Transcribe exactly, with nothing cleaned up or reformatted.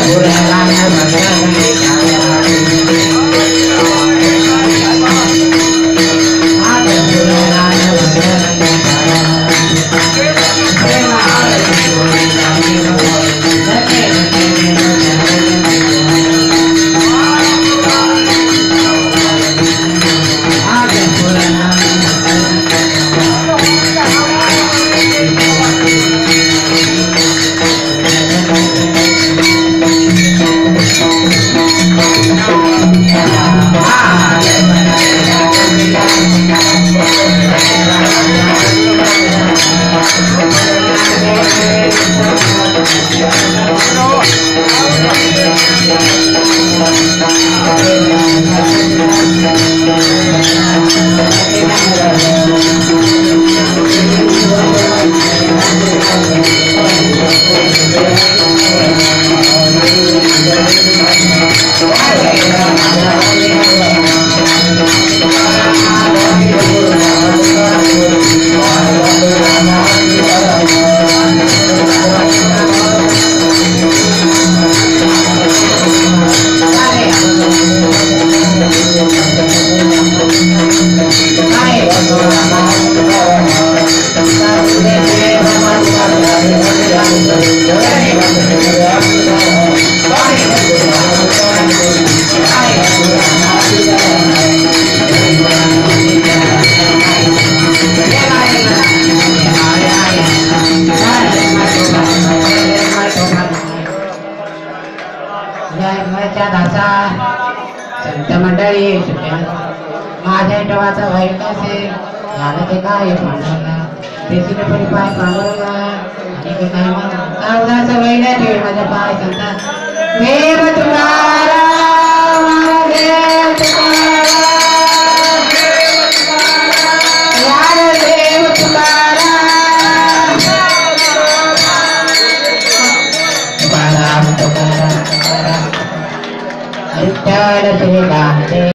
संत मंडळी माझ्या टवाचा वाईट असेल झालं ते काय पांडवला देशीने पण पाय पांडवला आणि ते काय माझा वाईट आहे माझ्या पाय संता देव तुम्हारा देव तुम्हारा यार देव तुम्हारा तुकाराम तुकाराम तुकाराम विठ्ठल तुकाराम